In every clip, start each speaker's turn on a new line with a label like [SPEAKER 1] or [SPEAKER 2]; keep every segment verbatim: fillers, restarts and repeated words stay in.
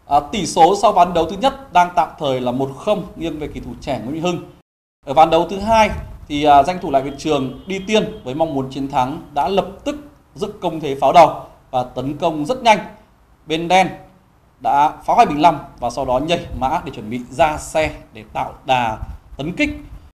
[SPEAKER 1] À, tỷ số sau ván đấu thứ nhất đang tạm thời là một không nghiêng về kỳ thủ trẻ Nguyễn Minh Hưng. Ở ván đấu thứ hai thì à, danh thủ Lại Việt Trường đi tiên với mong muốn chiến thắng đã lập tức dựng công thế pháo đầu và tấn công rất nhanh. Bên đen đã phá hoại bình long và sau đó nhảy mã để chuẩn bị ra xe để tạo đà tấn kích.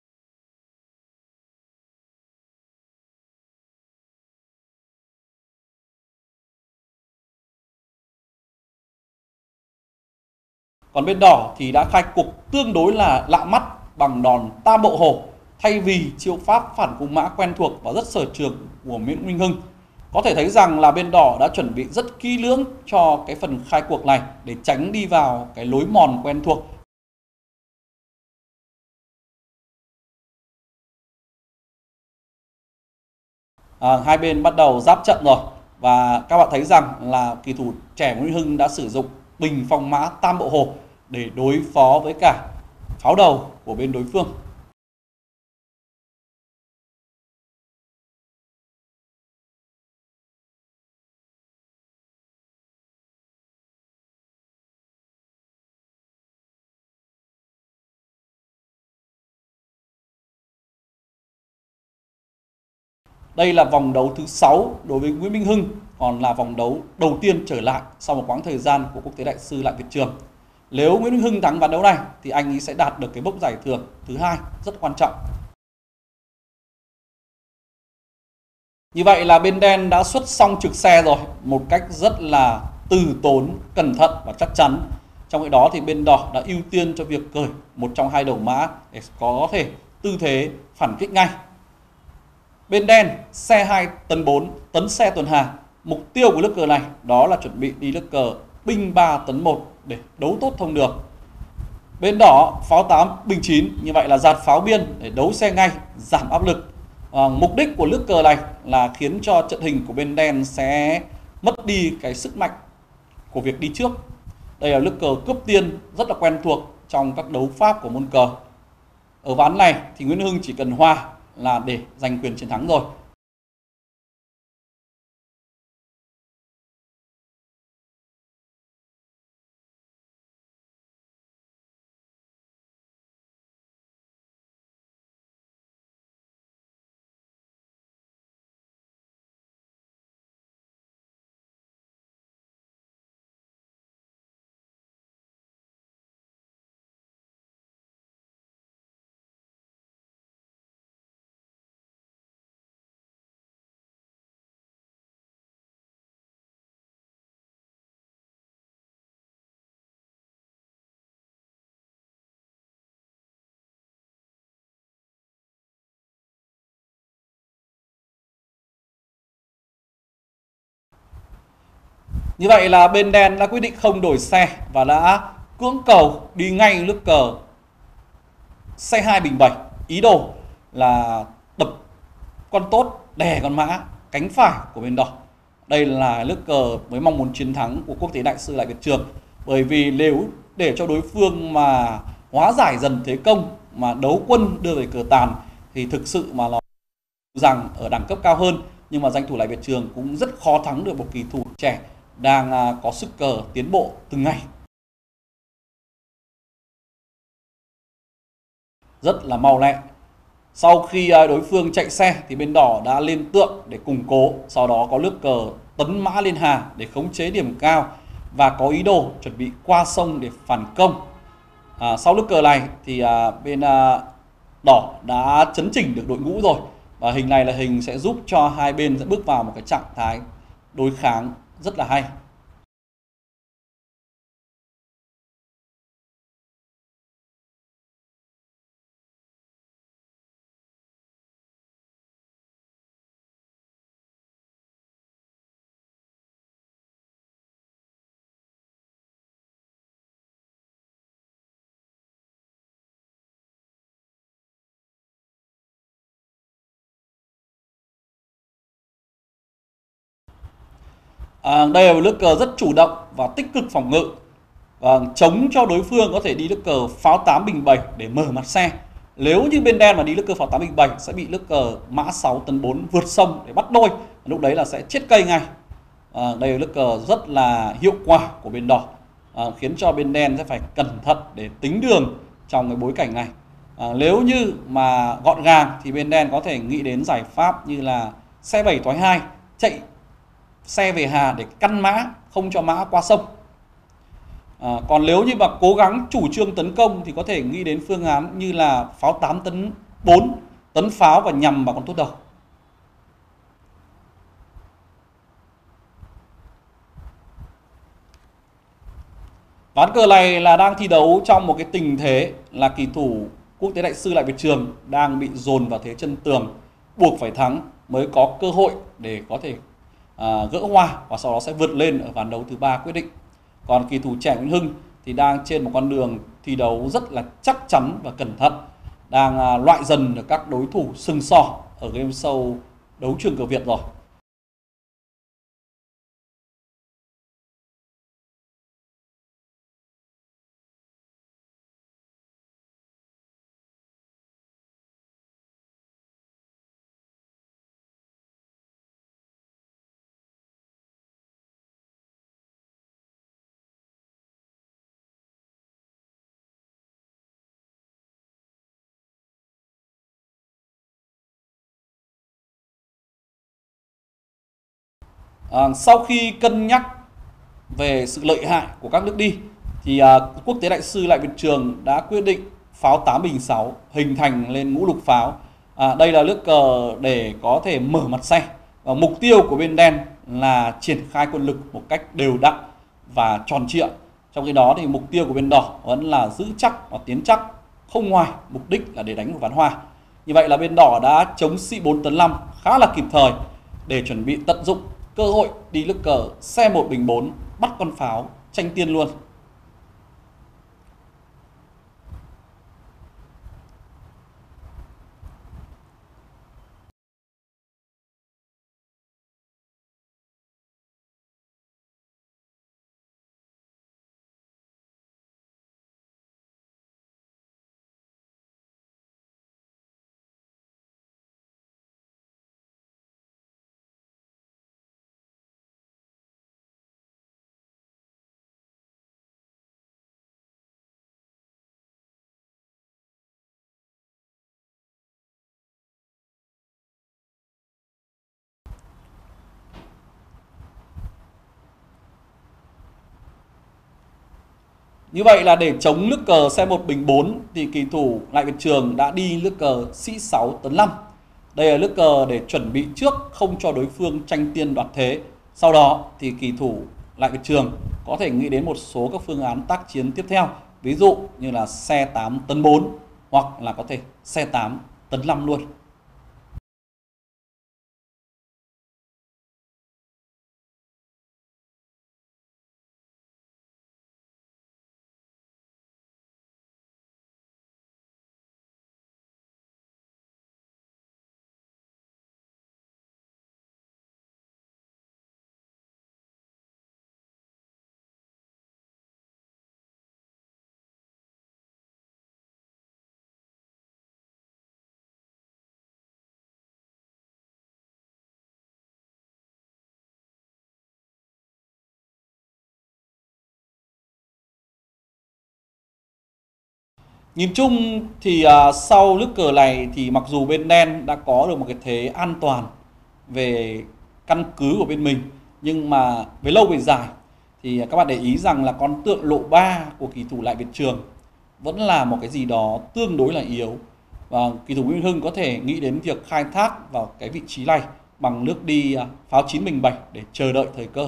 [SPEAKER 1] Còn bên đỏ thì đã khai cuộc tương đối là lạ mắt bằng đòn tam bộ hổ thay vì chiêu pháp phản cung mã quen thuộc và rất sở trường của Nguyễn Minh Hưng. Có thể thấy rằng là bên đỏ đã chuẩn bị rất kỹ lưỡng cho cái phần khai cuộc này để tránh đi vào cái lối mòn quen thuộc. À, hai bên bắt đầu giáp trận rồi và các bạn thấy rằng là kỳ thủ trẻ Nguyễn Minh Hưng đã sử dụng bình phong mã tam bộ hổ để đối phó với cả pháo đầu của bên đối phương. Đây là vòng đấu thứ sáu đối với Nguyễn Minh Hưng, còn là vòng đấu đầu tiên trở lại sau một quãng thời gian của Quốc tế Đại sư Lại Việt Trường. Nếu Nguyễn Minh Hưng thắng ván đấu này thì anh ấy sẽ đạt được cái mốc giải thưởng thứ hai rất quan trọng. Như vậy là bên đen đã xuất xong trực xe rồi, một cách rất là từ tốn, cẩn thận và chắc chắn. Trong cái đó thì bên đỏ đã ưu tiên cho việc cởi một trong hai đầu mã để có thể tư thế phản kích ngay. Bên đen xe hai tấn bốn tấn xe tuần hà. Mục tiêu của nước cờ này đó là chuẩn bị đi nước cờ binh ba tấn một để đấu tốt thông đường. Bên đỏ pháo tám bình chín, như vậy là dạt pháo biên để đấu xe ngay, giảm áp lực. À, mục đích của nước cờ này là khiến cho trận hình của bên đen sẽ mất đi cái sức mạnh của việc đi trước. Đây là nước cờ cướp tiên rất là quen thuộc trong các đấu pháp của môn cờ. Ở ván này thì Nguyễn Hưng chỉ cần hòa là để giành quyền chiến thắng rồi. Như vậy là bên đen đã quyết định không đổi xe và đã cưỡng cầu đi ngay nước cờ xe hai bình bảy. Ý đồ là đập con tốt, đè con mã cánh phải của bên đỏ. Đây là nước cờ với mong muốn chiến thắng của Quốc tế Đại sư Lại Việt Trường. Bởi vì nếu để cho đối phương mà hóa giải dần thế công mà đấu quân đưa về cờ tàn thì thực sự mà nó rằng ở đẳng cấp cao hơn, nhưng mà danh thủ Lại Việt Trường cũng rất khó thắng được một kỳ thủ trẻ đang có sức cờ tiến bộ từng ngày. Rất là mau lẹ. Sau khi đối phương chạy xe thì bên đỏ đã lên tượng để củng cố, sau đó có nước cờ tấn mã lên hà để khống chế điểm cao và có ý đồ chuẩn bị qua sông để phản công. À, sau nước cờ này thì à, bên à, đỏ đã chấn chỉnh được đội ngũ rồi, và hình này là hình sẽ giúp cho hai bên sẽ bước vào một cái trạng thái đối kháng rất là hay. À, đây là một nước cờ rất chủ động và tích cực phòng ngự, và chống cho đối phương có thể đi nước cờ pháo tám bình bảy để mở mặt xe. Nếu như bên đen mà đi nước cờ pháo tám bình bảy sẽ bị nước cờ mã sáu tấn bốn vượt sông để bắt đôi, lúc đấy là sẽ chết cây ngay. À, đây là nước cờ rất là hiệu quả của bên đỏ. à, khiến cho bên đen sẽ phải cẩn thận để tính đường trong cái bối cảnh này. À, nếu như mà gọn gàng thì bên đen có thể nghĩ đến giải pháp như là xe bảy thoái hai, chạy xe về hà để căn mã, không cho mã qua sông. À, còn nếu như mà cố gắng chủ trương tấn công thì có thể nghĩ đến phương án như là pháo tám tấn bốn, tấn pháo và nhằm vào con tốt đầu. Ván cờ này là đang thi đấu trong một cái tình thế là kỳ thủ Quốc tế Đại sư Lại Việt Trường đang bị dồn vào thế chân tường, buộc phải thắng mới có cơ hội để có thể à, gỡ hòa và sau đó sẽ vượt lên ở ván đấu thứ ba quyết định. Còn kỳ thủ trẻ Nguyễn Hưng thì đang trên một con đường thi đấu rất là chắc chắn và cẩn thận, đang à, loại dần được các đối thủ sừng sỏ ở game show Đấu Trường Cờ Việt rồi. À, sau khi cân nhắc về sự lợi hại của các nước đi thì à, Quốc tế Đại sư Lại Việt Trường đã quyết định pháo tám bình sáu hình thành lên ngũ lục pháo. À, đây là nước cờ để có thể mở mặt xe, và mục tiêu của bên đen là triển khai quân lực một cách đều đặn và tròn trịa. Trong khi đó thì mục tiêu của bên đỏ vẫn là giữ chắc và tiến chắc, không ngoài mục đích là để đánh một ván hoa. Như vậy là bên đỏ đã chống sĩ bốn tấn năm khá là kịp thời để chuẩn bị tận dụng cơ hội đi nước cờ xe một bình bốn, bắt con pháo tranh tiên luôn. Như vậy là để chống nước cờ xe một bình bốn thì kỳ thủ Lại Việt Trường đã đi nước cờ sĩ sáu tấn năm. Đây là nước cờ để chuẩn bị trước, không cho đối phương tranh tiên đoạt thế. Sau đó thì kỳ thủ Lại Việt Trường có thể nghĩ đến một số các phương án tác chiến tiếp theo, ví dụ như là xe tám tấn bốn hoặc là có thể xe tám tấn năm luôn. Nhìn chung thì uh, sau nước cờ này thì mặc dù bên đen đã có được một cái thế an toàn về căn cứ của bên mình, nhưng mà về lâu về dài thì các bạn để ý rằng là con tượng lộ ba của kỳ thủ Lại Việt Trường vẫn là một cái gì đó tương đối là yếu, và kỳ thủ Nguyễn Hưng có thể nghĩ đến việc khai thác vào cái vị trí này bằng nước đi uh, pháo chín bình bảy để chờ đợi thời cơ.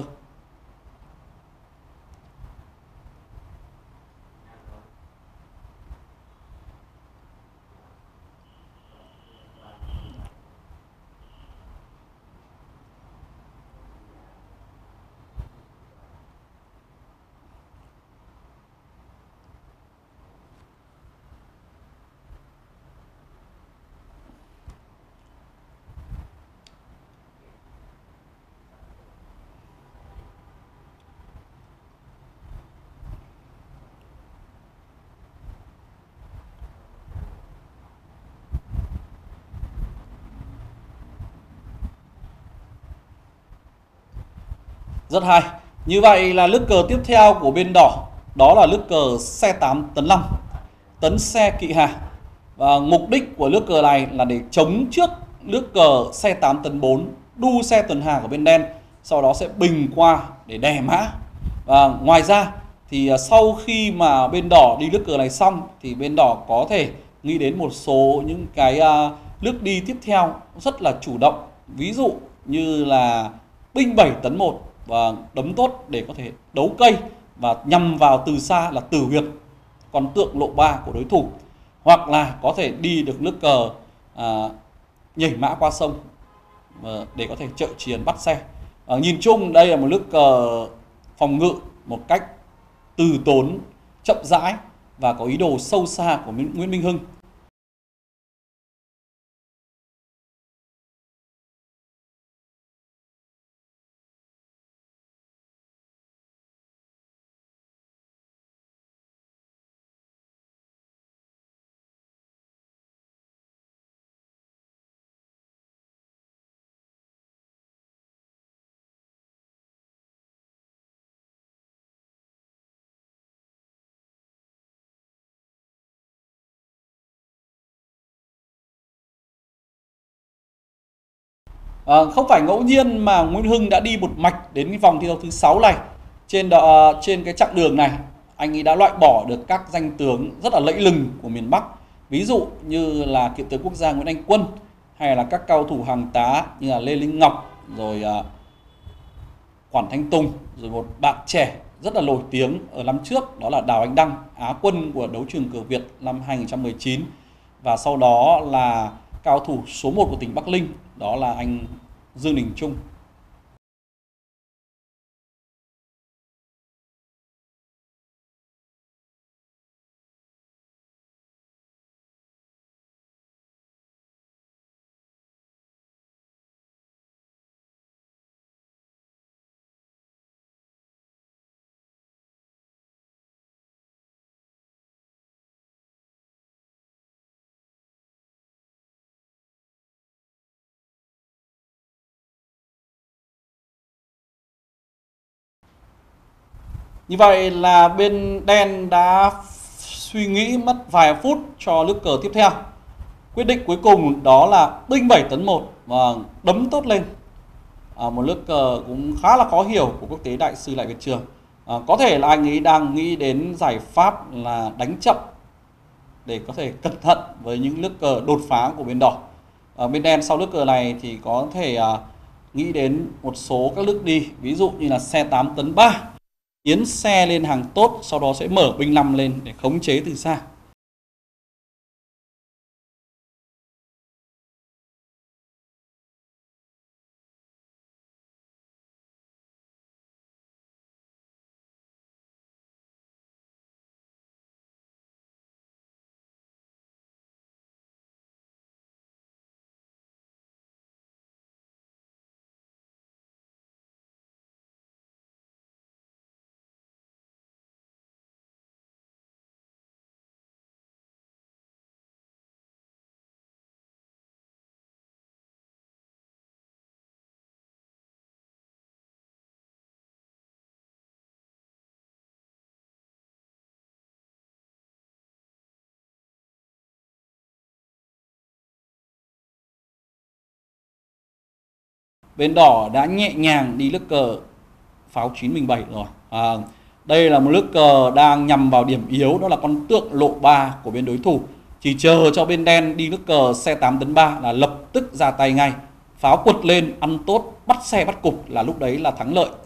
[SPEAKER 1] Rất hay. Như vậy là nước cờ tiếp theo của bên đỏ đó là nước cờ xe tám tấn năm, tấn xe kỵ hà. Và mục đích của nước cờ này là để chống trước nước cờ xe tám tấn bốn đu xe tuần hà của bên đen, sau đó sẽ bình qua để đè mã. Và ngoài ra thì sau khi mà bên đỏ đi nước cờ này xong thì bên đỏ có thể nghĩ đến một số những cái nước đi tiếp theo rất là chủ động, ví dụ như là binh bảy tấn một và đấm tốt để có thể đấu cây và nhằm vào từ xa là tử huyệt con tượng lộ ba của đối thủ, hoặc là có thể đi được nước cờ à, nhảy mã qua sông để có thể trợ chiến bắt xe. À, nhìn chung đây là một nước cờ phòng ngự một cách từ tốn, chậm rãi và có ý đồ sâu xa của Nguyễn Minh Hưng. À, không phải ngẫu nhiên mà Nguyễn Hưng đã đi một mạch đến cái vòng thi đấu thứ sáu này. Trên đo, trên cái chặng đường này, anh ấy đã loại bỏ được các danh tướng rất là lẫy lừng của miền Bắc. Ví dụ như là cựu tướng quốc gia Nguyễn Anh Quân, hay là các cao thủ hàng tá như là Lê Linh Ngọc, rồi uh, Quản Thanh Tùng, rồi một bạn trẻ rất là nổi tiếng ở năm trước đó là Đào Anh Đăng, Á quân của đấu trường cờ Việt năm hai nghìn không trăm mười chín. Và sau đó là cao thủ số một của tỉnh Bắc Ninh, đó là anh Dương Đình Trung. Như vậy là bên đen đã suy nghĩ mất vài phút cho nước cờ tiếp theo. Quyết định cuối cùng đó là binh bảy tấn một và đấm tốt lên. À, một nước cờ cũng khá là khó hiểu của quốc tế đại sư Lại Việt Trường. À, có thể là anh ấy đang nghĩ đến giải pháp là đánh chậm để có thể cẩn thận với những nước cờ đột phá của bên đỏ. À, bên đen sau nước cờ này thì có thể à, nghĩ đến một số các nước đi, ví dụ như là xe tám tấn ba, yến xe lên hàng tốt, sau đó sẽ mở binh năm lên để khống chế từ xa. Bên đỏ đã nhẹ nhàng đi nước cờ pháo chín bình bảy rồi. À, đây là một nước cờ đang nhằm vào điểm yếu, đó là con tượng lộ ba của bên đối thủ. Chỉ chờ cho bên đen đi nước cờ xe tám tấn ba là lập tức ra tay ngay. Pháo quật lên, ăn tốt, bắt xe bắt cục là lúc đấy là thắng lợi.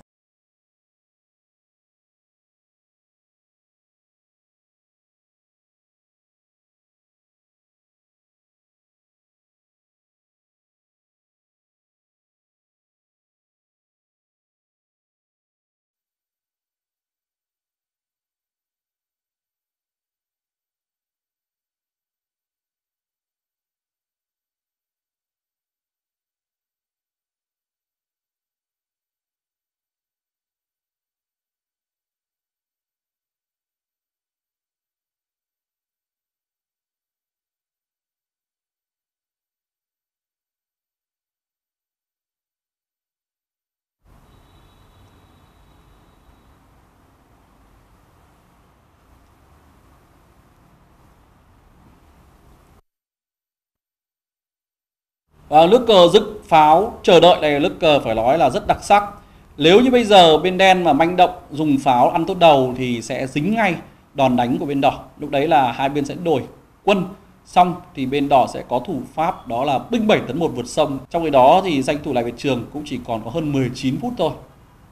[SPEAKER 1] Và nước cờ dựng pháo chờ đợi này, nước cờ phải nói là rất đặc sắc. Nếu như bây giờ bên đen mà manh động dùng pháo ăn tốt đầu thì sẽ dính ngay đòn đánh của bên đỏ. Lúc đấy là hai bên sẽ đổi quân. Xong thì bên đỏ sẽ có thủ pháp đó là binh bảy tấn một vượt sông. Trong cái đó thì danh thủ Lại Việt Trường cũng chỉ còn có hơn mười chín phút thôi.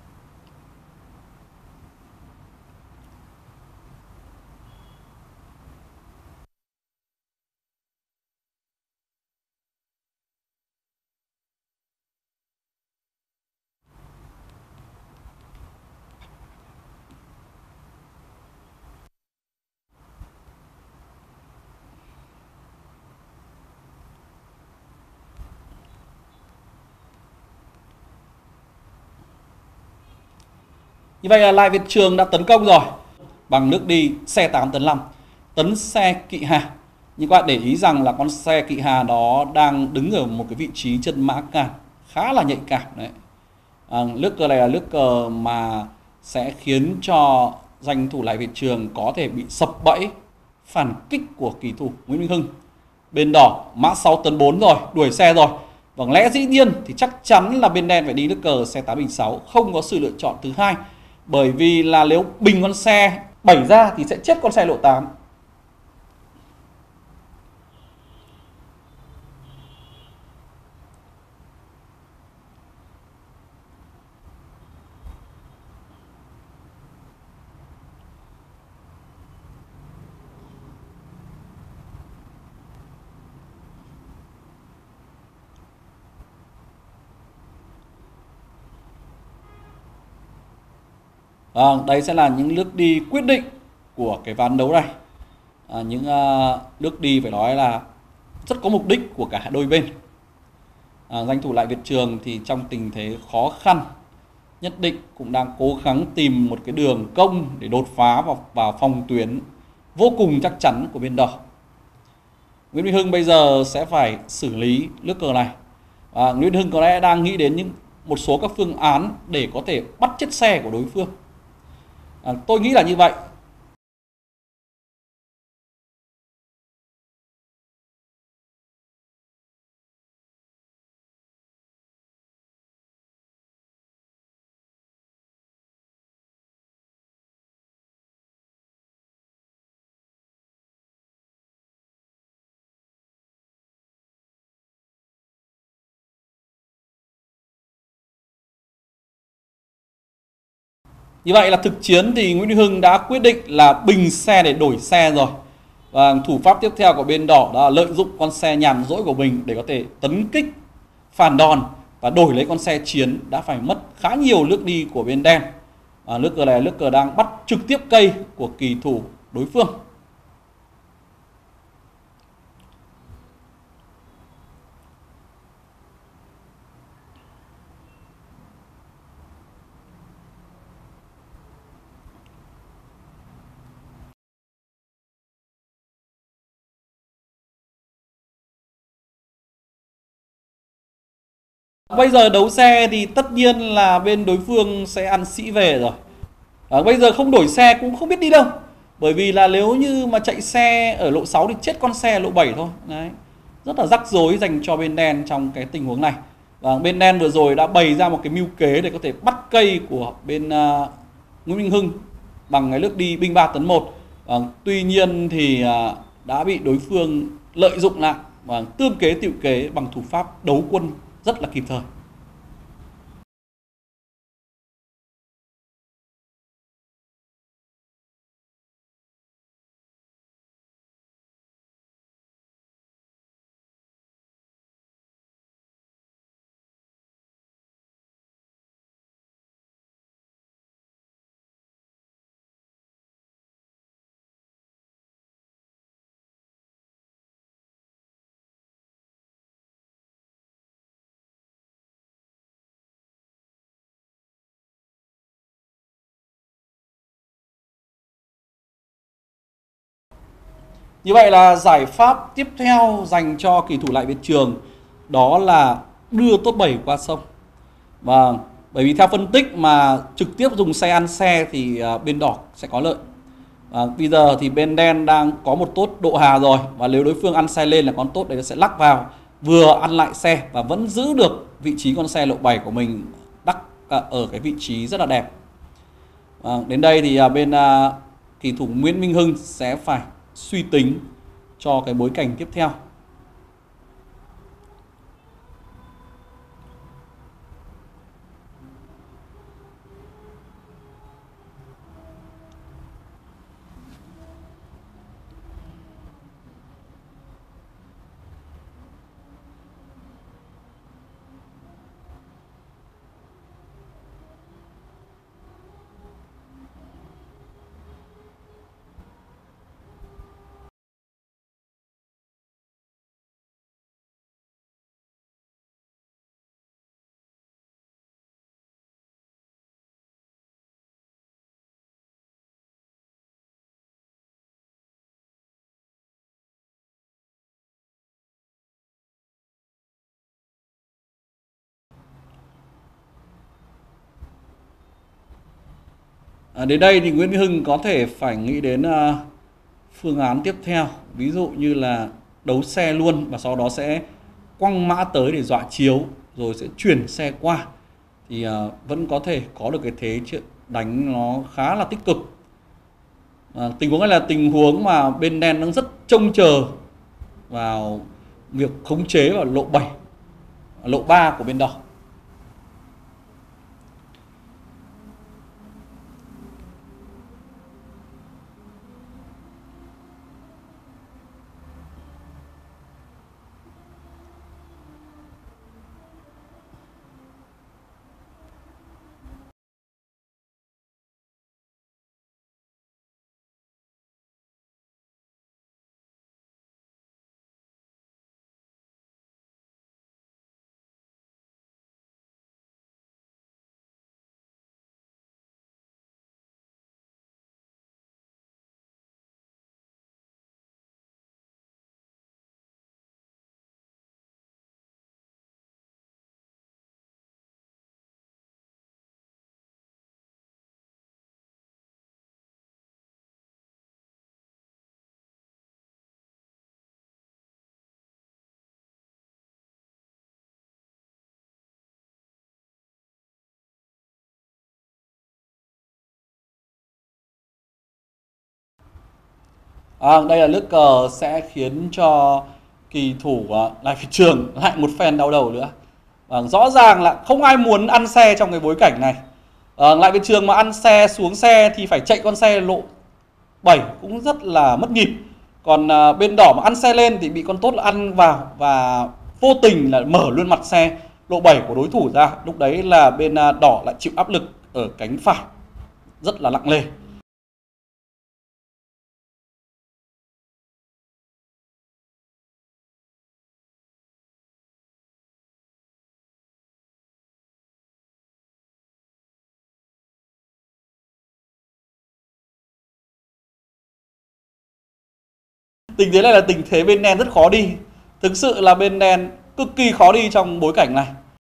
[SPEAKER 1] Như vậy là Lại Việt Trường đã tấn công rồi bằng nước đi xe tám tấn năm, tấn xe kỵ hà. Nhưng các bạn để ý rằng là con xe kỵ hà đó đang đứng ở một cái vị trí chân mã cản khá là nhạy cảm đấy. À, nước cờ này là nước cờ mà sẽ khiến cho danh thủ Lại Việt Trường có thể bị sập bẫy phản kích của kỳ thủ Nguyễn Minh Hưng. Bên đỏ mã sáu tấn bốn rồi, đuổi xe rồi. Và lẽ dĩ nhiên thì chắc chắn là bên đen phải đi nước cờ xe tám bình sáu, không có sự lựa chọn thứ hai. Bởi vì là nếu bình con xe bảy ra thì sẽ chết con xe lộ tám. À, đây sẽ là những nước đi quyết định của cái ván đấu này. À, những uh, nước đi phải nói là rất có mục đích của cả đôi bên. À, danh thủ Lại Việt Trường thì trong tình thế khó khăn nhất định cũng đang cố gắng tìm một cái đường công để đột phá vào, vào phòng tuyến vô cùng chắc chắn của bên đỏ. Nguyễn Minh Hưng bây giờ sẽ phải xử lý nước cờ này. À, Nguyễn Hưng có lẽ đang nghĩ đến những một số các phương án để có thể bắt chết xe của đối phương. À, tôi nghĩ là như vậy. Như vậy là thực chiến thì Nguyễn Minh Hưng đã quyết định là bình xe để đổi xe rồi. Và thủ pháp tiếp theo của bên đỏ đã lợi dụng con xe nhàn rỗi của mình để có thể tấn kích, phản đòn và đổi lấy con xe chiến, đã phải mất khá nhiều nước đi của bên đen. À, nước cờ này nước cờ đang bắt trực tiếp cây của kỳ thủ đối phương. Bây giờ đấu xe thì tất nhiên là bên đối phương sẽ ăn sĩ về rồi. À, bây giờ không đổi xe cũng không biết đi đâu. Bởi vì là nếu như mà chạy xe ở lộ sáu thì chết con xe lộ bảy thôi. Đấy. Rất là rắc rối dành cho bên đen trong cái tình huống này. Và bên đen vừa rồi đã bày ra một cái mưu kế để có thể bắt cây của bên uh, Nguyễn Minh Hưng bằng cái nước đi binh ba tấn một. À, tuy nhiên thì uh, đã bị đối phương lợi dụng lại và tương kế tiệu kế bằng thủ pháp đấu quân rất là kịp thời. Như vậy là giải pháp tiếp theo dành cho kỳ thủ Lại Việt Trường đó là đưa tốt bảy qua sông. Và bởi vì theo phân tích mà trực tiếp dùng xe ăn xe thì bên đỏ sẽ có lợi. À, bây giờ thì bên đen đang có một tốt độ hà rồi, và nếu đối phương ăn xe lên là con tốt đấy sẽ lắc vào vừa ăn lại xe và vẫn giữ được vị trí con xe lộ bảy của mình đắc à, ở cái vị trí rất là đẹp. À, đến đây thì à, bên à, kỳ thủ Nguyễn Minh Hưng sẽ phải suy tính cho cái bối cảnh tiếp theo. À, đến đây thì Nguyễn Minh Hưng có thể phải nghĩ đến uh, phương án tiếp theo, ví dụ như là đấu xe luôn và sau đó sẽ quăng mã tới để dọa chiếu rồi sẽ chuyển xe qua, thì uh, vẫn có thể có được cái thế chuyện đánh nó khá là tích cực. À, tình huống này là tình huống mà bên đen đang rất trông chờ vào việc khống chế vào lộ bảy, lộ ba của bên đỏ. À, đây là nước cờ sẽ khiến cho kỳ thủ uh, Lại Việt Trường lại một phen đau đầu nữa. À, rõ ràng là không ai muốn ăn xe trong cái bối cảnh này. À, Lại Việt Trường mà ăn xe xuống xe thì phải chạy con xe lộ bảy cũng rất là mất nhịp. Còn uh, bên đỏ mà ăn xe lên thì bị con tốt là ăn vào và vô tình là mở luôn mặt xe lộ bảy của đối thủ ra. Lúc đấy là bên uh, đỏ lại chịu áp lực ở cánh phải rất là nặng nề. Tình thế này là tình thế bên đen rất khó đi. Thực sự là bên đen cực kỳ khó đi trong bối cảnh này.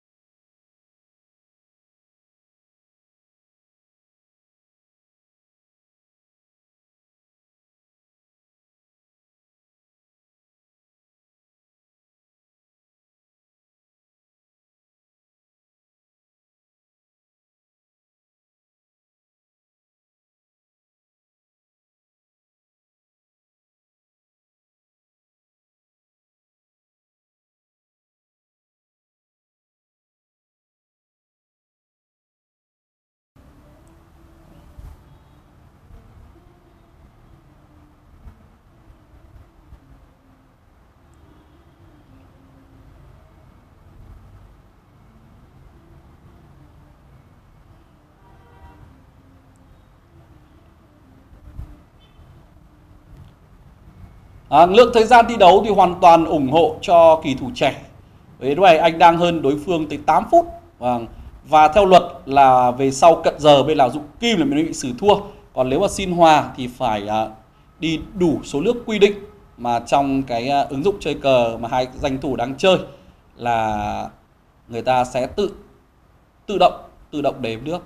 [SPEAKER 1] À, lượng thời gian thi đấu thì hoàn toàn ủng hộ cho kỳ thủ trẻ. Với lúc này anh đang hơn đối phương tới tám phút. Và, và theo luật là về sau cận giờ bên nào dụng kim là mới bị xử thua. Còn nếu mà xin hòa thì phải à, đi đủ số nước quy định mà trong cái à, ứng dụng chơi cờ mà hai danh thủ đang chơi là người ta sẽ tự tự động tự động đếm nước.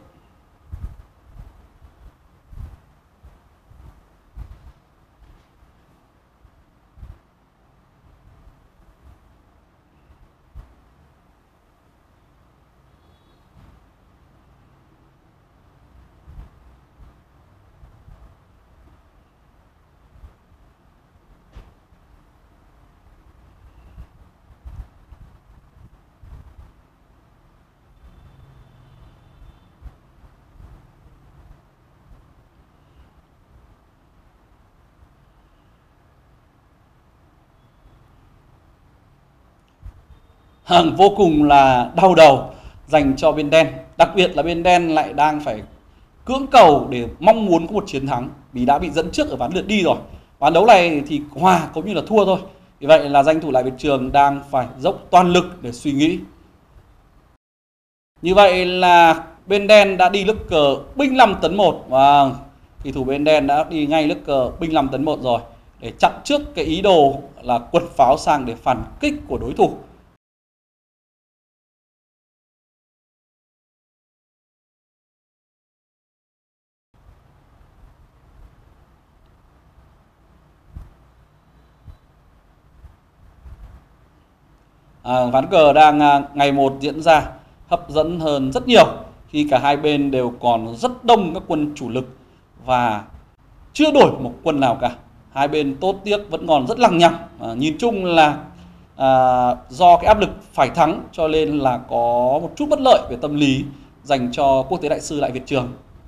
[SPEAKER 1] Hàng vô cùng là đau đầu dành cho bên đen. Đặc biệt là bên đen lại đang phải cưỡng cầu để mong muốn có một chiến thắng vì đã bị dẫn trước ở ván lượt đi rồi. Ván đấu này thì hòa cũng như là thua thôi. Vì vậy là danh thủ Lại Việt Trường đang phải dốc toàn lực để suy nghĩ. Như vậy là bên đen đã đi lức cờ binh năm tấn một. Và kỳ thủ bên đen đã đi ngay lức cờ binh năm tấn một rồi để chặn trước cái ý đồ là quật pháo sang để phản kích của đối thủ. À, ván cờ đang à, ngày một diễn ra hấp dẫn hơn rất nhiều khi cả hai bên đều còn rất đông các quân chủ lực và chưa đổi một quân nào cả. Hai bên tốt tiếc vẫn còn rất lằng nhằng. À, nhìn chung là à, do cái áp lực phải thắng cho nên là có một chút bất lợi về tâm lý dành cho quốc tế đại sư Lại Việt Trường.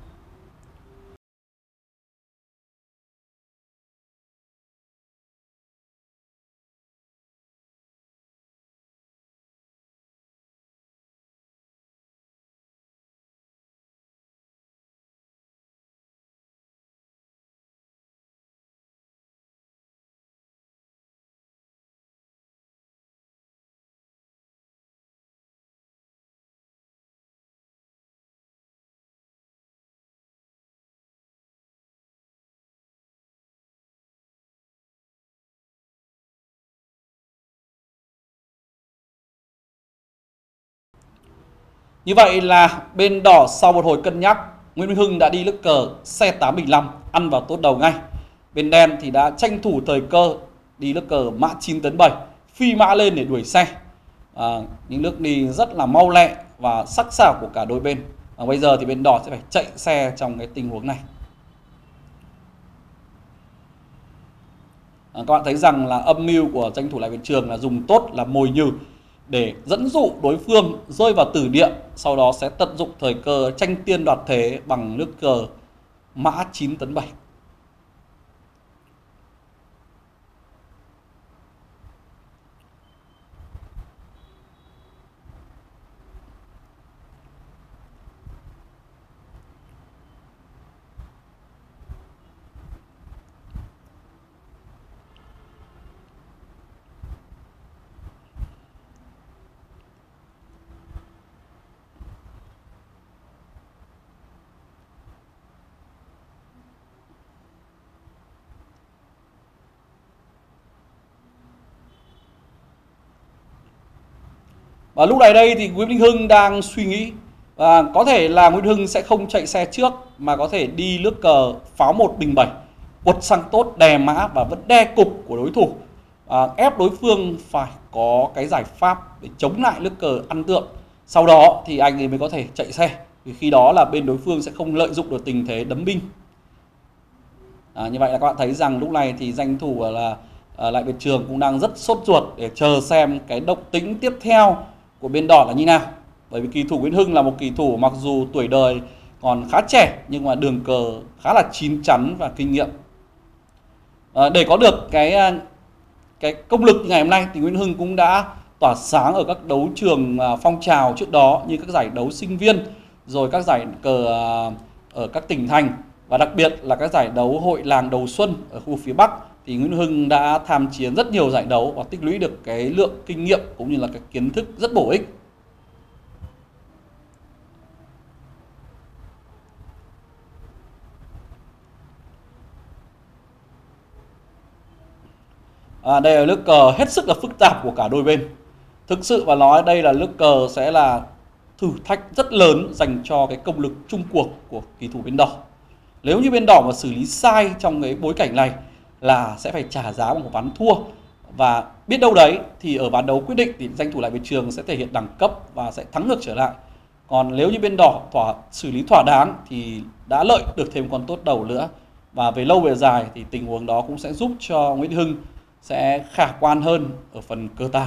[SPEAKER 1] Như vậy là bên đỏ sau một hồi cân nhắc, Nguyễn Minh Hưng đã đi lức cờ xe tám bình năm ăn vào tốt đầu ngay. Bên đen thì đã tranh thủ thời cơ đi lức cờ mã chín tấn bảy, phi mã lên để đuổi xe. À, những nước đi rất là mau lẹ và sắc sảo của cả đôi bên. À, bây giờ thì bên đỏ sẽ phải chạy xe trong cái tình huống này. À, các bạn thấy rằng là âm mưu của tranh thủ Lại Việt Trường là dùng tốt là mồi nhử để dẫn dụ đối phương rơi vào tử địa, sau đó sẽ tận dụng thời cơ tranh tiên đoạt thế bằng nước cờ mã chín tấn bảy. Và lúc này đây thì Nguyễn Minh Hưng đang suy nghĩ, và có thể là Nguyễn Hưng sẽ không chạy xe trước mà có thể đi lướt cờ pháo một bình bảy, quật sang tốt đè mã và vẫn đe cục của đối thủ, à, ép đối phương phải có cái giải pháp để chống lại lướt cờ ăn tượng. Sau đó thì anh ấy mới có thể chạy xe, vì khi đó là bên đối phương sẽ không lợi dụng được tình thế đấm binh. À, như vậy là các bạn thấy rằng lúc này thì danh thủ là à, Lại Việt Trường cũng đang rất sốt ruột để chờ xem cái động tĩnh tiếp theo của bên đỏ là như nào. Bởi vì kỳ thủ Nguyễn Hưng là một kỳ thủ mặc dù tuổi đời còn khá trẻ nhưng mà đường cờ khá là chín chắn và kinh nghiệm. À, để có được cái cái công lực như ngày hôm nay thì Nguyễn Hưng cũng đã tỏa sáng ở các đấu trường phong trào trước đó như các giải đấu sinh viên, rồi các giải cờ ở các tỉnh thành, và đặc biệt là các giải đấu hội làng đầu xuân ở khu phía Bắc thì Nguyễn Hưng đã tham chiến rất nhiều giải đấu và tích lũy được cái lượng kinh nghiệm cũng như là cái kiến thức rất bổ ích. À, đây là nước cờ hết sức là phức tạp của cả đôi bên. Thực sự mà nói đây là nước cờ sẽ là thử thách rất lớn dành cho cái công lực chung cuộc của kỳ thủ bên đỏ. Nếu như bên đỏ mà xử lý sai trong cái bối cảnh này là sẽ phải trả giá bằng một ván thua, và biết đâu đấy thì ở ván đấu quyết định thì danh thủ Lại Việt Trường sẽ thể hiện đẳng cấp và sẽ thắng ngược trở lại. Còn nếu như bên đỏ thỏa xử lý thỏa đáng thì đã lợi được thêm con tốt đầu nữa, và về lâu về dài thì tình huống đó cũng sẽ giúp cho Nguyễn Hưng sẽ khả quan hơn ở phần cơ tàn.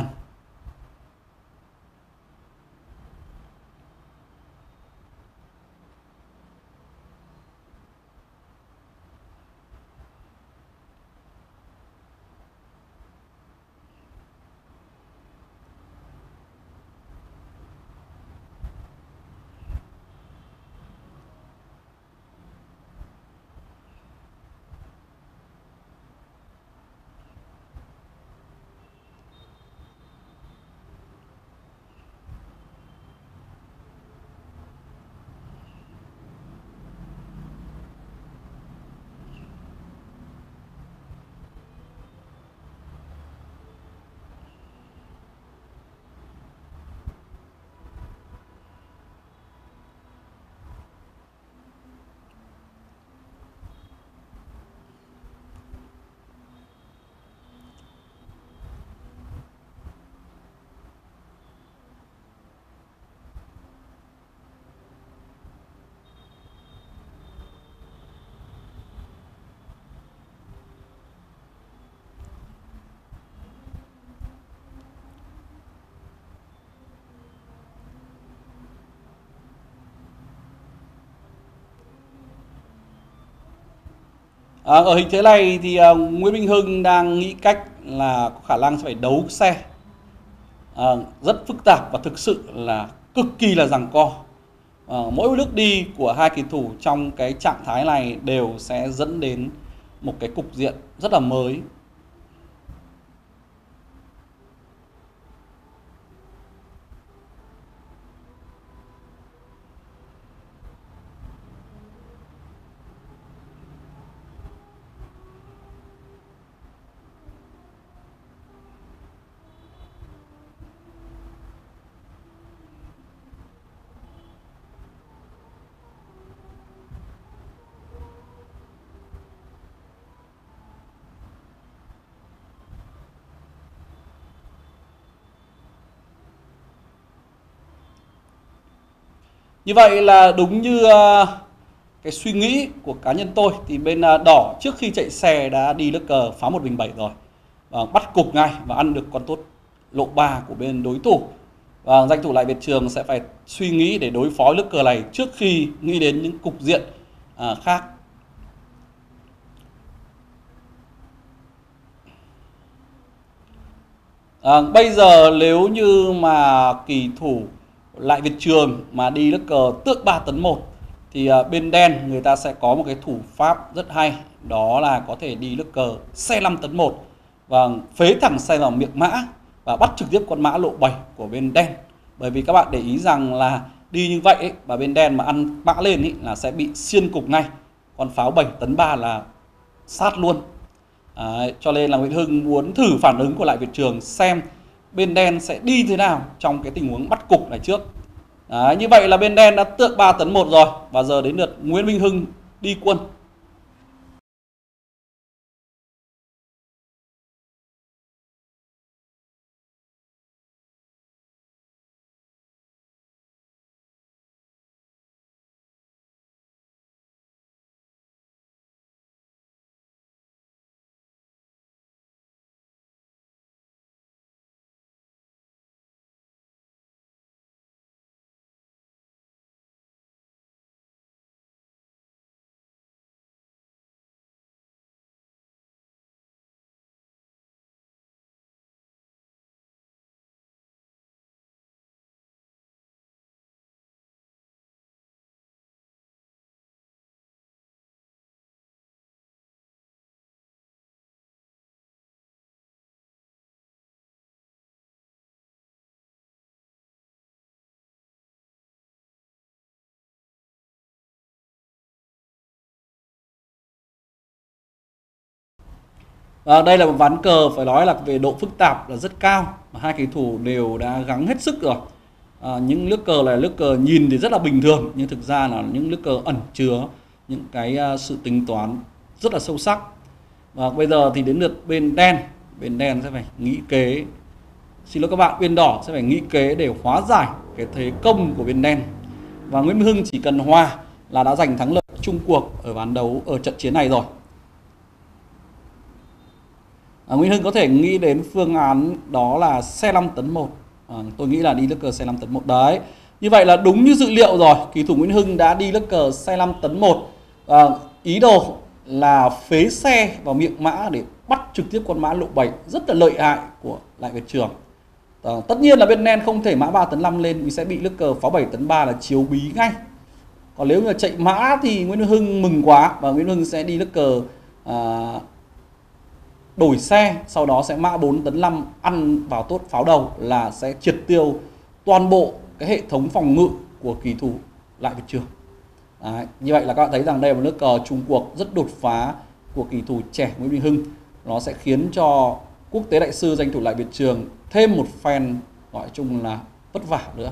[SPEAKER 1] À, ở hình thế này thì à, Nguyễn Minh Hưng đang nghĩ cách là có khả năng sẽ phải đấu xe à, rất phức tạp và thực sự là cực kỳ là giằng co. À, mỗi bước đi của hai kỳ thủ trong cái trạng thái này đều sẽ dẫn đến một cái cục diện rất là mới. Như vậy là đúng như uh, cái suy nghĩ của cá nhân tôi thì bên uh, đỏ trước khi chạy xe đã đi nước cờ phá một bình bảy rồi và bắt cục ngay và ăn được con tốt lộ ba của bên đối thủ. Và danh thủ Lại Việt Trường sẽ phải suy nghĩ để đối phó nước cờ này trước khi nghĩ đến những cục diện uh, khác. À, bây giờ nếu như mà kỳ thủ Lại Việt Trường mà đi nước cờ tước ba tấn một thì à, bên đen người ta sẽ có một cái thủ pháp rất hay, đó là có thể đi nước cờ xe năm tấn một và phế thẳng xe vào miệng mã và bắt trực tiếp con mã lộ bảy của bên đen. Bởi vì các bạn để ý rằng là đi như vậy ấy, và bên đen mà ăn mã lên ấy, là sẽ bị xiên cục ngay, con pháo bảy tấn ba là sát luôn. Đấy, cho nên là Nguyễn Hưng muốn thử phản ứng của Lại Việt Trường xem bên đen sẽ đi thế nào trong cái tình huống bắt cục này trước. Đấy, như vậy là bên đen đã tước ba tấn một rồi và giờ đến lượt Nguyễn Minh Hưng đi quân. À, đây là một ván cờ phải nói là về độ phức tạp là rất cao, mà hai kỳ thủ đều đã gắng hết sức rồi. À, những nước cờ này nước cờ nhìn thì rất là bình thường nhưng thực ra là những nước cờ ẩn chứa những cái uh, sự tính toán rất là sâu sắc. Và bây giờ thì đến lượt bên đen, bên đen sẽ phải nghĩ kế, xin lỗi các bạn, bên đỏ sẽ phải nghĩ kế để hóa giải cái thế công của bên đen. Và Nguyễn Minh Hưng chỉ cần hòa là đã giành thắng lợi chung cuộc ở ván đấu ở trận chiến này rồi. À, Nguyễn Hưng có thể nghĩ đến phương án đó là xe năm tấn một. À, tôi nghĩ là đi nước cờ xe năm tấn một đấy. Như vậy là đúng như dự liệu rồi, kỳ thủ Nguyễn Hưng đã đi nước cờ xe năm tấn một. À, ý đồ là phế xe vào miệng mã để bắt trực tiếp con mã lộ bảy rất là lợi hại của Lại Việt Trường. À, tất nhiên là bên đen không thể mã ba tấn năm lên vì sẽ bị nước cờ pháo bảy tấn ba là chiếu bí ngay. Còn nếu mà chạy mã thì Nguyễn Hưng mừng quá và Nguyễn Hưng sẽ đi nước cờ à, đổi xe, sau đó sẽ mã bốn tấn năm ăn vào tốt pháo đầu là sẽ triệt tiêu toàn bộ cái hệ thống phòng ngự của kỳ thủ Lại Việt Trường. Đấy, như vậy là các bạn thấy rằng đây là một nước cờ chung cuộc rất đột phá của kỳ thủ trẻ Nguyễn Minh Hưng. Nó sẽ khiến cho quốc tế đại sư danh thủ Lại Việt Trường thêm một phen gọi chung là vất vả nữa.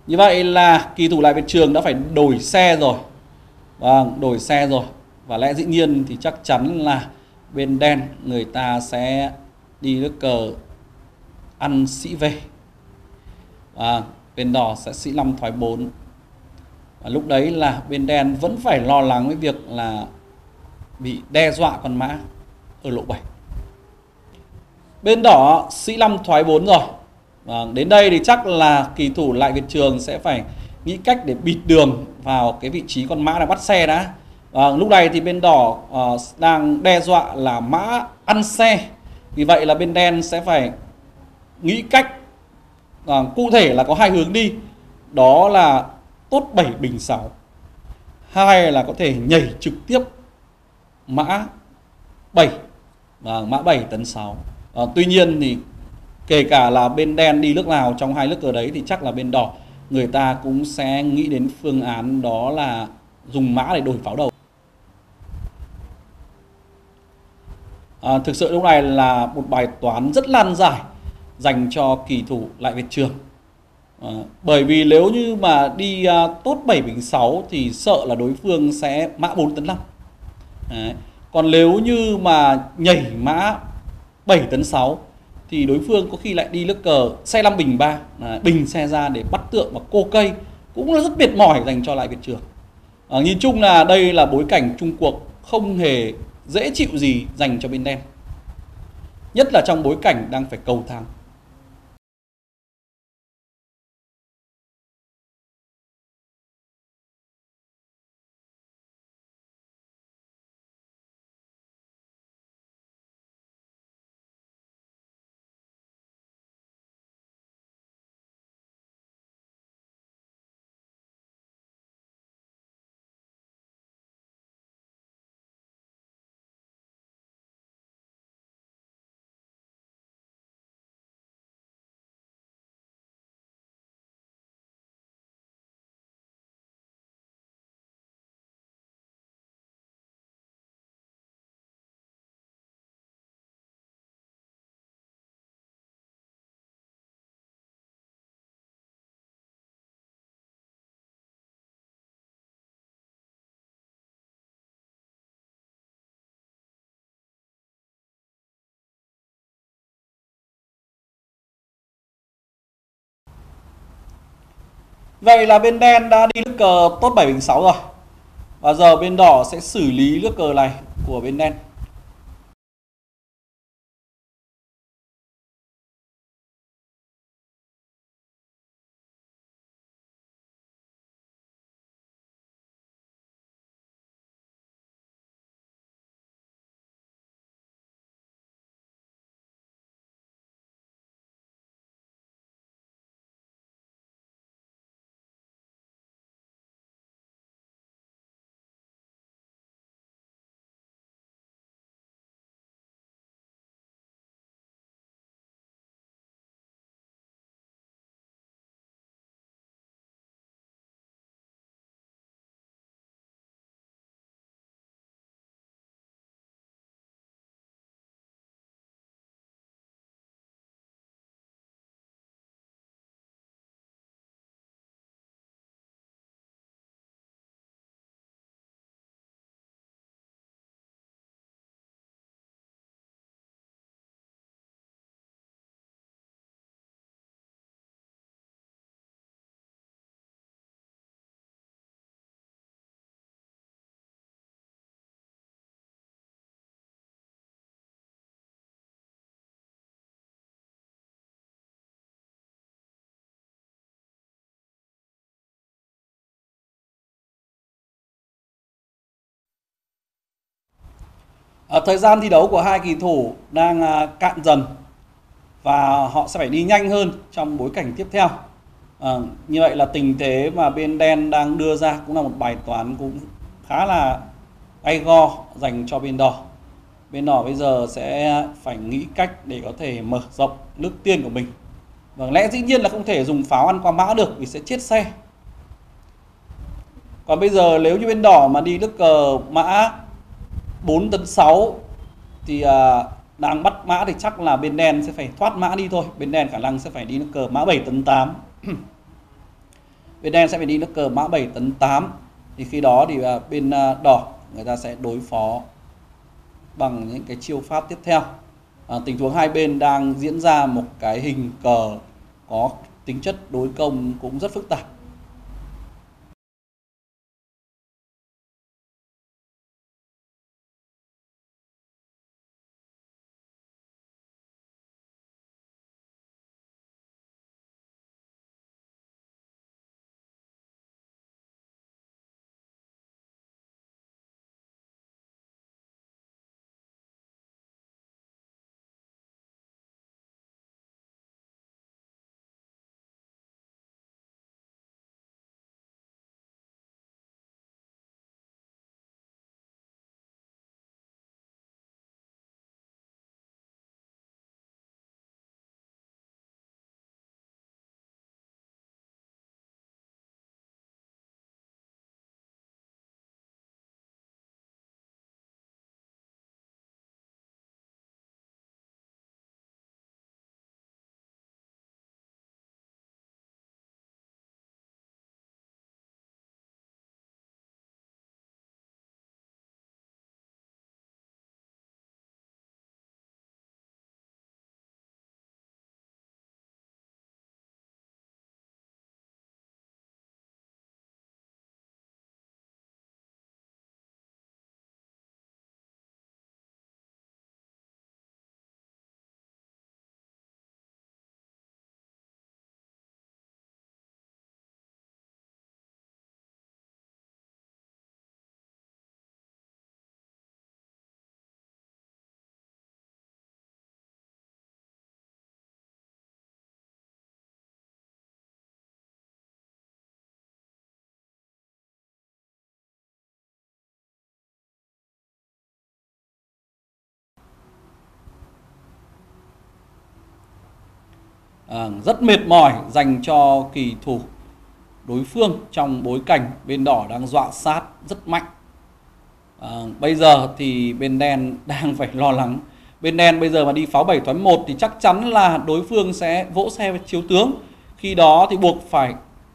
[SPEAKER 1] Như vậy là kỳ thủ Lại Việt Trường đã phải đổi xe rồi. Vâng, đổi xe rồi. Và lẽ dĩ nhiên thì chắc chắn là bên đen người ta sẽ đi nước cờ ăn sĩ về. Và bên đỏ sẽ sĩ năm thoái bốn. Và lúc đấy là bên đen vẫn phải lo lắng với việc là bị đe dọa con mã ở lộ bảy. Bên đỏ sĩ năm thoái bốn rồi. Và đến đây thì chắc là kỳ thủ Lại Việt Trường sẽ phải nghĩ cách để bịt đường vào cái vị trí con mã đang bắt xe đã. Và lúc này thì bên đỏ uh, đang đe dọa là mã ăn xe. Vì vậy là bên đen sẽ phải nghĩ cách uh, cụ thể là có hai hướng đi. Đó là tốt bảy bình sáu. Hai là có thể nhảy trực tiếp mã bảy và mã bảy tấn sáu. À, tuy nhiên thì kể cả là bên đen đi nước nào trong hai nước cờ đấy thì chắc là bên đỏ người ta cũng sẽ nghĩ đến phương án đó là dùng mã để đổi pháo đầu. À, thực sự lúc này là một bài toán rất nan giải dành cho kỳ thủ Lại Việt Trường. À, bởi vì nếu như mà đi uh, tốt bảy bình sáu thì sợ là đối phương sẽ mã bốn tấn năm. Đấy. Còn nếu như mà nhảy mã bảy tấn sáu thì đối phương có khi lại đi nước cờ xe năm bình ba, à, bình xe ra để bắt tượng và cô cây, cũng là rất mệt mỏi dành cho Lại Việt Trường. À, nhìn chung là đây là bối cảnh chung cuộc không hề dễ chịu gì dành cho bên đen, nhất là trong bối cảnh đang phải cầu thắng. Vậy là bên đen đã đi nước cờ tốt bảy bình sáu rồi. Và giờ bên đỏ sẽ xử lý nước cờ này của bên đen. À, thời gian thi đấu của hai kỳ thủ đang à, cạn dần và họ sẽ phải đi nhanh hơn trong bối cảnh tiếp theo. À, như vậy là tình thế mà bên đen đang đưa ra cũng là một bài toán cũng khá là gay go dành cho bên đỏ. Bên đỏ bây giờ sẽ phải nghĩ cách để có thể mở rộng nước tiên của mình. Và lẽ dĩ nhiên là không thể dùng pháo ăn qua mã được vì sẽ chết xe. Còn bây giờ nếu như bên đỏ mà đi nước cờ mã bốn tấn sáu thì à, đang bắt mã thì chắc là bên đen sẽ phải thoát mã đi thôi. Bên đen khả năng sẽ phải đi nước cờ mã bảy tấn tám. Bên đen sẽ phải đi nước cờ mã bảy tấn tám. Thì khi đó thì bên đỏ người ta sẽ đối phó bằng những cái chiêu pháp tiếp theo. À, tình huống hai bên đang diễn ra một cái hình cờ có tính chất đối công cũng rất phức tạp. À, rất mệt mỏi dành cho kỳ thủ đối phương trong bối cảnh bên đỏ đang dọa sát rất mạnh. À, bây giờ thì bên đen đang phải lo lắng. Bên đen bây giờ mà đi pháo bảy thoái một thì chắc chắn là đối phương sẽ vỗ xe với chiếu tướng. Khi đó thì buộc phải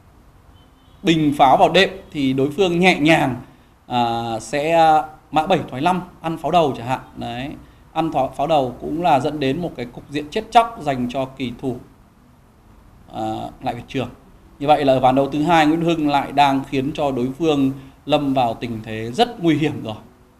[SPEAKER 1] bình pháo vào đệm thì đối phương nhẹ nhàng à, sẽ mã bảy thoái năm ăn pháo đầu chẳng hạn. Đấy, ăn pháo đầu cũng là dẫn đến một cái cục diện chết chóc dành cho kỳ thủ à, Lại Việt Trường. Như vậy là ở ván đấu thứ hai, Nguyễn Hưng lại đang khiến cho đối phương lâm vào tình thế rất nguy hiểm rồi.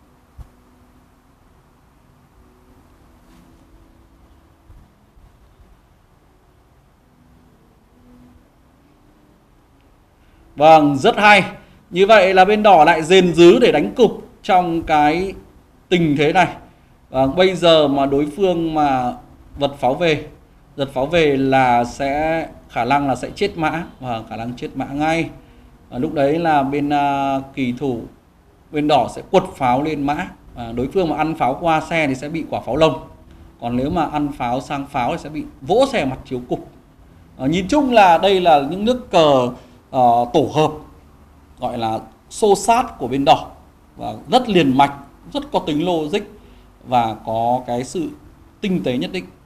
[SPEAKER 1] Vâng, rất hay. Như vậy là bên đỏ lại rền rứ để đánh cục trong cái tình thế này. Và bây giờ mà đối phương mà vật pháo về, giật pháo về là sẽ khả năng là sẽ chết mã, và khả năng chết mã ngay. Và lúc đấy là bên uh, kỳ thủ bên đỏ sẽ quật pháo lên mã. À, đối phương mà ăn pháo qua xe thì sẽ bị quả pháo lồng. Còn nếu mà ăn pháo sang pháo thì sẽ bị vỗ xe mặt chiếu cục. À, nhìn chung là đây là những nước cờ uh, tổ hợp gọi là xô sát của bên đỏ, và rất liền mạch, rất có tính logic và có cái sự tinh tế nhất định.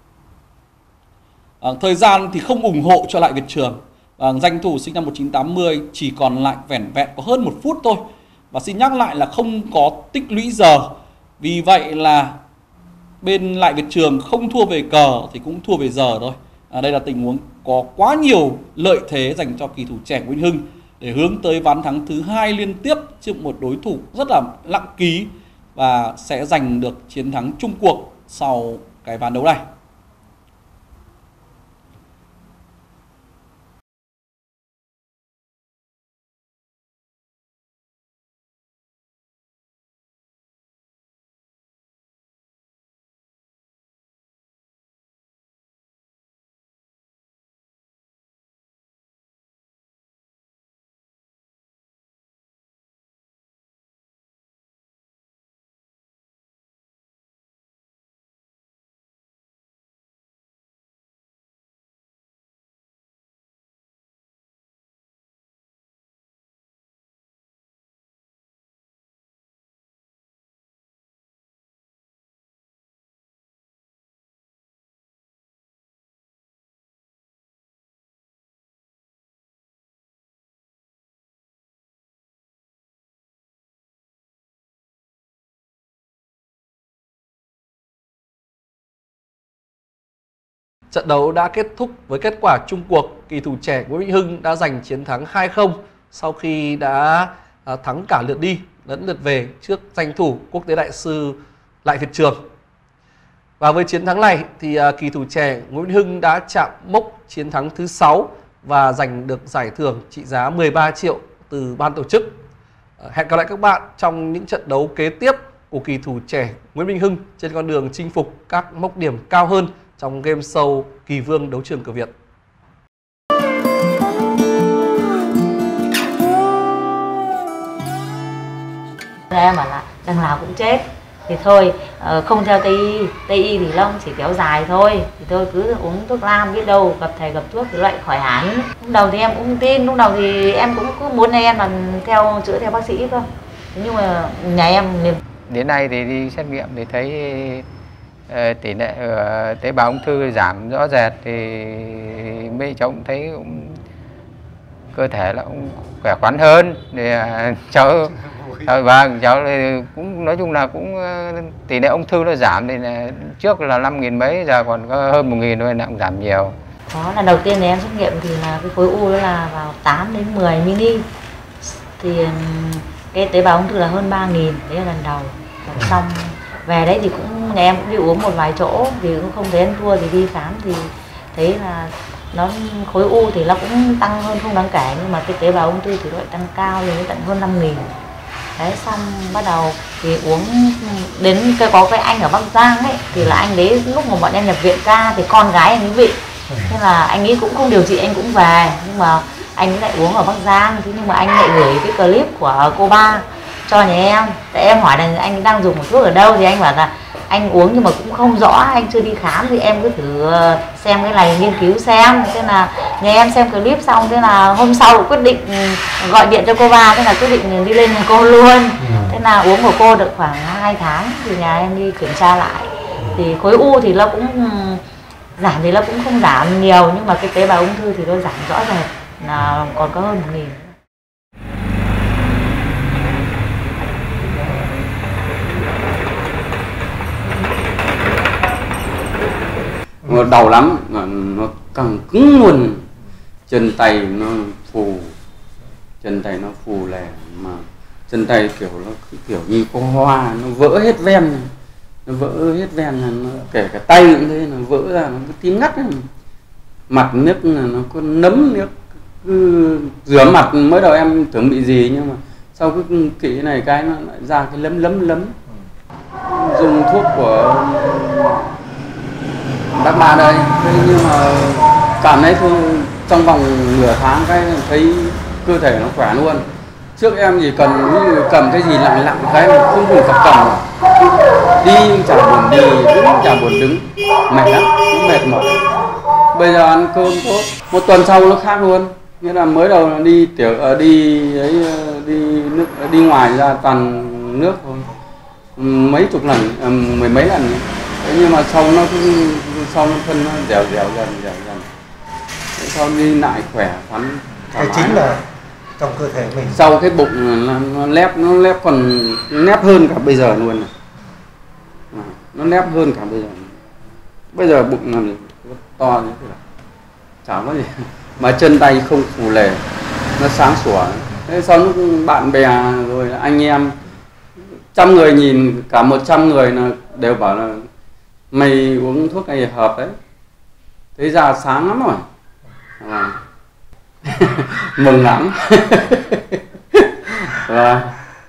[SPEAKER 1] À, thời gian thì không ủng hộ cho Lại Việt Trường. À, danh thủ sinh năm một nghìn chín trăm tám mươi chỉ còn lại vẻn vẹn có hơn một phút thôi. Và xin nhắc lại là không có tích lũy giờ. Vì vậy là bên Lại Việt Trường không thua về cờ thì cũng thua về giờ thôi. À, đây là tình huống có quá nhiều lợi thế dành cho kỳ thủ trẻ Nguyễn Hưng để hướng tới ván thắng thứ hai liên tiếp trước một đối thủ rất là nặng ký và sẽ giành được chiến thắng chung cuộc sau cái ván đấu này.
[SPEAKER 2] Trận đấu đã kết thúc với kết quả chung cuộc, kỳ thủ trẻ Nguyễn Minh Hưng đã giành chiến thắng hai không sau khi đã thắng cả lượt đi lẫn lượt về trước danh thủ quốc tế đại sư Lại Việt Trường. Và với chiến thắng này thì kỳ thủ trẻ Nguyễn Minh Hưng đã chạm mốc chiến thắng thứ sáu và giành được giải thưởng trị giá mười ba triệu từ ban tổ chức. Hẹn gặp lại các bạn trong những trận đấu kế tiếp của kỳ thủ trẻ Nguyễn Minh Hưng trên con đường chinh phục các mốc điểm cao hơn trong game show Kỳ Vương Đấu Trường Cờ Việt.
[SPEAKER 3] Em bảo là đằng nào cũng chết thì thôi, không theo Tây y, Tây y thì nó chỉ kéo dài thôi, thì tôi cứ uống thuốc nam, biết đâu gặp thầy gặp thuốc thì lại khỏi hẳn. Lúc đầu thì em cũng không tin, lúc đầu thì em cũng cứ muốn em là theo chữa theo bác sĩ cơ, nhưng mà nhà em
[SPEAKER 4] đến nay thì đi xét nghiệm thì thấy uh, tỷ lệ uh, tế bào ung thư giảm rõ rệt, thì mấy cháu cũng thấy cũng, cơ thể là cũng khỏe khoắn hơn. Thì uh, cháu Ờ, vâng, cháu cũng nói chung là cũng tỷ lệ ung thư nó giảm, thì là trước là năm nghìn mấy, giờ còn có hơn một nghìn thôi, là cũng giảm nhiều.
[SPEAKER 3] Đó là đầu tiên thì em xét nghiệm thì là cái khối u đó là vào tám đến mười mi-li, thì cái tế bào ung thư là hơn ba nghìn, đấy là lần đầu. Rồi xong về đấy thì cũng nhà em cũng đi uống một vài chỗ thì cũng không thấy ăn thua, thì đi khám thì thấy là nó khối u thì nó cũng tăng hơn không đáng kể, nhưng mà cái tế bào ung thư thì nó lại tăng cao lên đến tận hơn năm nghìn. Đấy, xong bắt đầu thì uống đến cái có cái anh ở Bắc Giang ấy, thì là anh đấy lúc mà bọn em nhập viện ca thì con gái anh ấy bị, thế là anh ấy cũng không điều trị, anh cũng về, nhưng mà anh ấy lại uống ở Bắc Giang. Thế nhưng mà anh lại gửi cái clip của cô ba cho nhà em, tại em hỏi là anh đang dùng một thuốc ở đâu, thì anh bảo là anh uống nhưng mà cũng không rõ, anh chưa đi khám, thì em cứ thử xem cái này nghiên cứu xem. Thế là nhà em xem clip xong, thế là hôm sau quyết định gọi điện cho cô ba, thế là quyết định đi lên nhà cô luôn. Thế là uống của cô được khoảng hai tháng thì nhà em đi kiểm tra lại, thì khối u thì nó cũng giảm, thì nó cũng không giảm nhiều, nhưng mà cái tế bào ung thư thì nó giảm rõ rệt, là còn có hơn một nghìn.
[SPEAKER 5] Nó đau lắm, nó càng cứng luôn, chân tay nó phù, chân tay nó phù lè, mà chân tay kiểu nó kiểu như có hoa, nó vỡ hết ven, nó vỡ hết ven, nó kể cả tay cũng thế, nó vỡ ra, nó cứ tím ngắt ấy. Mặt nước là nó có nấm nước, cứ rửa mặt mới đầu em tưởng bị gì, nhưng mà sau cái kỹ này cái nó lại ra cái lấm lấm lấm. Dùng thuốc của Đắc Ba đây, nhưng mà cảm thấy thôi, trong vòng nửa tháng cái thấy cơ thể nó khỏe luôn. Trước em chỉ cần cầm cái gì lặng lặng cái mà không cần tập cầm, đi chả buồn đi, đứng chả buồn đứng, mệt lắm, cũng mệt mỏi. Bây giờ ăn cơm tốt, một tuần sau nó khác luôn. Nghĩa là mới đầu đi tiểu đi ấy, đi nước đi ngoài ra toàn nước thôi, mấy chục lần, mười mấy lần. Thế nhưng mà sau nó sau nó thân nó dẻo dẻo dần dẻo dần, sau đi lại khỏe khoắn.
[SPEAKER 6] Cái chính là trong cơ thể mình.
[SPEAKER 5] Sau cái bụng nó, nó lép nó lép còn lép hơn cả bây giờ luôn này. Nó lép hơn cả bây giờ. Bây giờ bụng làm gì to như thế này, chả có gì, mà chân tay không phù lề, nó sáng sủa. Thế sau lúc bạn bè rồi anh em trăm người nhìn, cả một trăm người là đều bảo là mày uống thuốc này hợp đấy, thấy da sáng lắm rồi. À. Mừng lắm. Và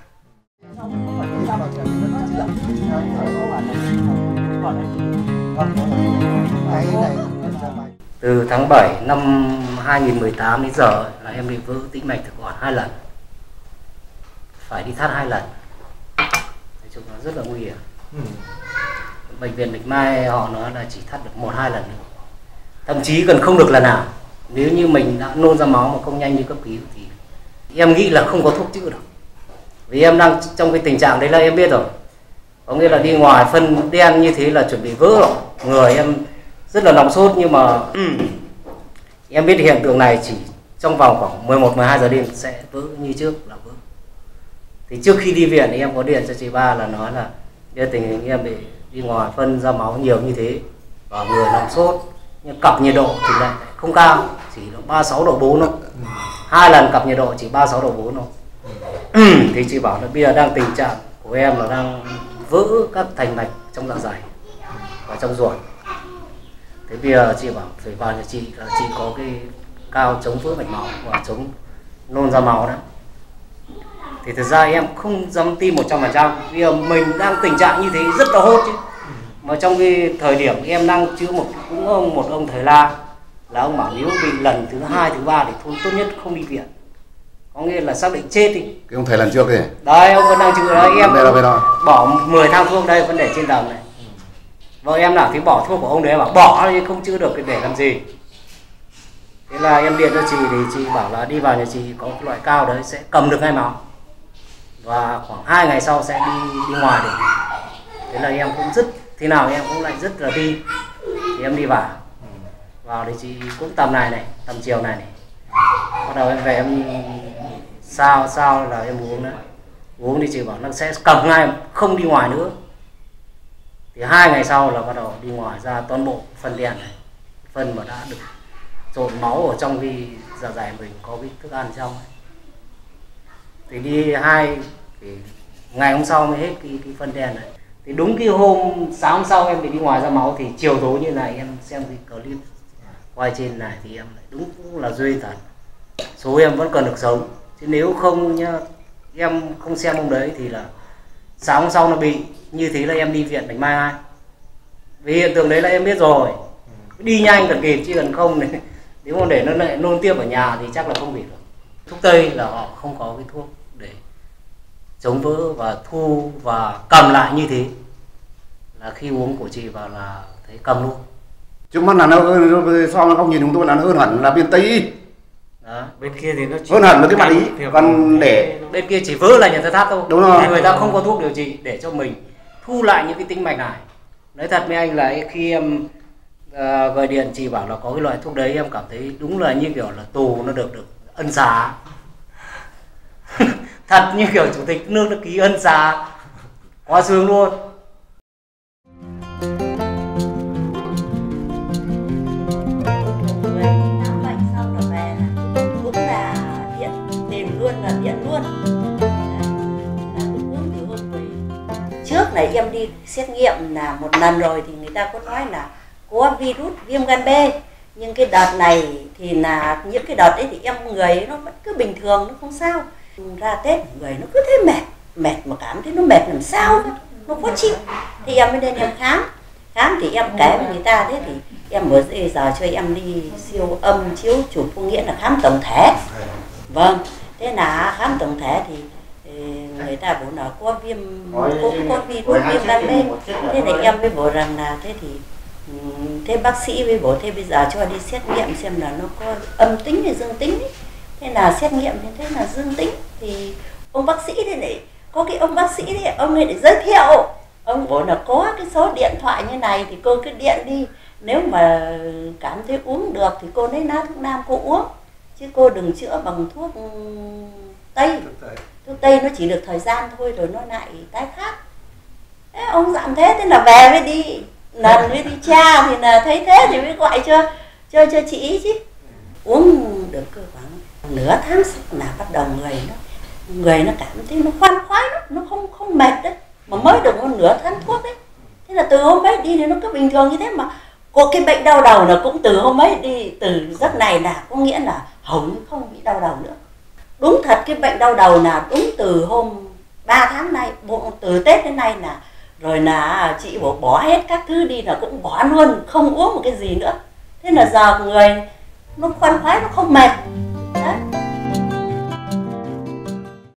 [SPEAKER 7] từ tháng bảy năm hai nghìn không trăm mười tám đến giờ là em bị vỡ tĩnh mạch thực quản hai lần, phải đi thắt hai lần, nói chung nó rất là nguy hiểm. Ừ. Bệnh viện Bạch Mai họ nói là chỉ thắt được một hai lần nữa, thậm chí còn không được lần nào. Nếu như mình đã nôn ra máu mà không nhanh như cấp cứu thì em nghĩ là không có thuốc chữa được, vì em đang trong cái tình trạng đấy là em biết rồi, có nghĩa là đi ngoài phân đen như thế là chuẩn bị vỡ rồi, người em rất là nóng sốt, nhưng mà um, em biết hiện tượng này chỉ trong vòng khoảng mười một mười hai giờ đêm sẽ vỡ như trước là vỡ. Thì trước khi đi viện thì em có điện cho chị ba là nói là tình hình em bị đi ngoài phân ra máu nhiều như thế và người nóng sốt, nhưng cặp nhiệt độ thì lại không cao, chỉ ba mươi sáu độ bốn thôi. Hai lần cặp nhiệt độ chỉ ba mươi sáu độ bốn thôi. Thì chị bảo là bây giờ đang tình trạng của em là đang vỡ các thành mạch trong dạ dày và trong ruột. Thế bây giờ chị bảo phải vào nhà chị là chị có cái cao chống vỡ mạch máu và chống nôn ra máu đấy. Thì thực ra em không dám tin một trăm phần trăm. Bây giờ mình đang tình trạng như thế rất là hốt chứ. Mà trong cái thời điểm em đang chữa một cũng ông một ông thầy la là ông bảo nếu bị lần thứ hai thứ ba thì thôi tốt nhất không đi viện, có nghĩa là xác định chết đi.
[SPEAKER 8] Cái ông thầy lần trước kìa.
[SPEAKER 7] Đấy ông vẫn đang chữa đấy, em
[SPEAKER 8] đây là đây
[SPEAKER 7] bỏ mười thang thuốc đây vẫn để trên tầng này. Vợ em nào thì bỏ thuốc của ông đấy bảo bỏ đi không chữa được thì để làm gì. Thế là em điện cho chị thì chị bảo là đi vào nhà chị có cái loại cao đấy sẽ cầm được ngay máu và khoảng hai ngày sau sẽ đi đi ngoài để. Thế là em cũng rất thế nào em cũng lại rất là đi, thì em đi vào vào thì chị cũng tầm này này tầm chiều này này bắt đầu em về em sao sao là em uống đấy, uống thì chị bảo nó sẽ cầm ngay không đi ngoài nữa. Thì hai ngày sau là bắt đầu đi ngoài ra toàn bộ phân đen này, phân mà đã được trộn máu ở trong cái dạ dày mình có cái thức ăn trong ấy. Thì đi hai thì ngày hôm sau mới hết cái, cái phân đen này. Thì đúng cái hôm sáng hôm sau em bị đi ngoài ra máu thì chiều tối như này em xem cái clip quay trên này thì em lại đúng cũng là duy thật. Số em vẫn còn được sống. Chứ nếu không nhá, em không xem hôm đấy thì là sáng hôm sau nó bị như thế là em đi viện Bạch Mai ngay. Vì hiện tượng đấy là em biết rồi. Đi nhanh cần kịp chứ cần không này. Nếu mà để nó lại nôn tiếp ở nhà thì chắc là không bị được. Thuốc Tây là họ không có cái thuốc để chống vỡ và thu và cầm lại như thế. Là khi uống của chị vào là thấy cầm luôn.
[SPEAKER 8] Trước mắt là nó so nó không nhìn chúng tôi là nó hơn hẳn là bên Tây.
[SPEAKER 7] Đó, bên kia thì nó chỉ
[SPEAKER 8] hơn hẳn với cái mặt ý. Còn để
[SPEAKER 7] bên kia chỉ vỡ là nhà tháp thôi.
[SPEAKER 8] Đúng rồi.
[SPEAKER 7] Thì người ta không có thuốc điều trị để cho mình thu lại những cái tĩnh mạch này. Nói thật với anh là khi em uh, gọi điện chị bảo là có cái loại thuốc đấy em cảm thấy đúng là như kiểu là tù nó được được ân xá. Thật như kiểu chủ tịch nước nó ký ân xá quá sướng luôn.
[SPEAKER 9] Trước này em đi xét nghiệm là một lần rồi thì người ta có nói là có virus viêm gan B, nhưng cái đợt này thì là những cái đợt đấy thì em người nó vẫn cứ bình thường, nó không sao. Ra Tết người nó cứ thấy mệt, mệt mà cảm thấy nó mệt làm sao đó, nó khó chịu. Thì em mới đến em khám, khám thì em kể với người ta thế thì em mới giờ cho em đi siêu âm chiếu chụp, có nghĩa là khám tổng thể. Vâng, thế là khám tổng thể thì người ta bảo là có viêm có, có virus viêm gan B. Thế này em mới bảo rằng là thế thì thế bác sĩ mới bảo thế bây giờ cho đi xét nghiệm xem là nó có âm tính hay dương tính ấy. Thế là xét nghiệm thì thế là dương tính thì ông bác sĩ thế này có cái ông bác sĩ đấy ông ấy để giới thiệu, ông bảo là có cái số điện thoại như này thì cô cứ điện đi, nếu mà cảm thấy uống được thì cô lấy lá thuốc nam cô uống, chứ cô đừng chữa bằng thuốc Tây. Thuốc Tây nó chỉ được thời gian thôi rồi nó lại tái phát. Thế ông dặn thế, thế là về mới đi lần mới đi tra thì là thấy thế thì mới gọi cho cho cho chị chứ. Uống được cơ khoảng nửa tháng là bắt đầu người nó người nó cảm thấy nó khoan khoái lắm, nó không không mệt đấy, mà mới được một nửa tháng thuốc đấy. Thế là từ hôm ấy đi thì nó cứ bình thường như thế, mà có cái bệnh đau đầu là cũng từ hôm ấy đi, từ giấc này là có nghĩa là hầu như không bị đau đầu nữa. Đúng thật cái bệnh đau đầu là đúng từ hôm ba tháng nay, từ Tết đến nay là rồi là chị bỏ bỏ hết các thứ đi là cũng bỏ luôn, không uống một cái gì nữa. Thế là giờ người nó khoan khoái, nó không mệt. Đấy.